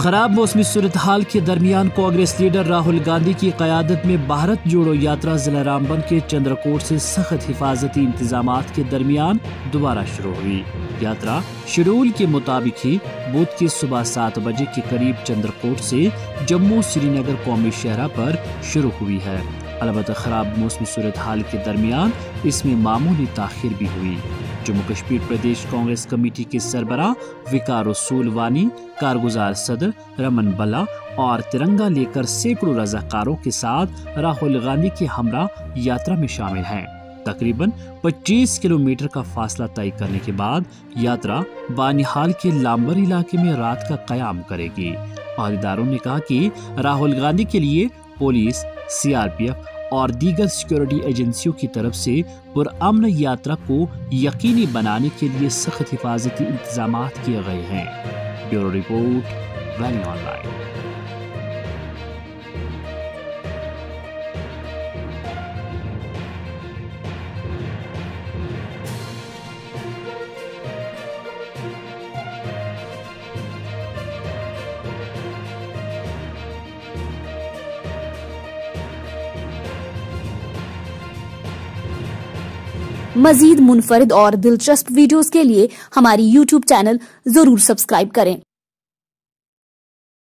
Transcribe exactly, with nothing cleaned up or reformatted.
खराब मौसमी सूरत हाल के दरमियान कांग्रेस लीडर राहुल गांधी की क़यादत में भारत जोड़ो यात्रा जिला रामबन के चंद्रकोट से सख्त हिफाजती इंतजामात के दरमियान दोबारा शुरू हुई। यात्रा शेड्यूल के मुताबिक ही बुध की सुबह सात बजे के करीब चंद्रकोट से जम्मू श्रीनगर कौमी शहरा पर शुरू हुई है। अलबत्ता खराब मौसमी सूरत हाल के दरमियान इसमें मामूली ताखिर भी हुई। जम्मू कश्मीर प्रदेश कांग्रेस कमेटी के सरबराह विकार रसूल वानी, कारगुजार सदर रमन बल्ला और तिरंगा लेकर सैकड़ों रजाकारों के साथ राहुल गांधी के हमरा यात्रा में शामिल हैं। तकरीबन पच्चीस किलोमीटर का फासला तय करने के बाद यात्रा बानिहाल के लांबर इलाके में रात का कयाम करेगी। अहदेदारों ने कहा कि राहुल गांधी के लिए पुलिस, सीआरपीएफ और दीगर सिक्योरिटी एजेंसियों की तरफ से पुरअमन यात्रा को यकीनी बनाने के लिए सख्त हिफाजती इंतजाम किए गए हैं। Bureau report, valley online. मजीद मुनफरिद और दिलचस्प वीडियोस के लिए हमारी यूट्यूब चैनल जरूर सब्सक्राइब करें।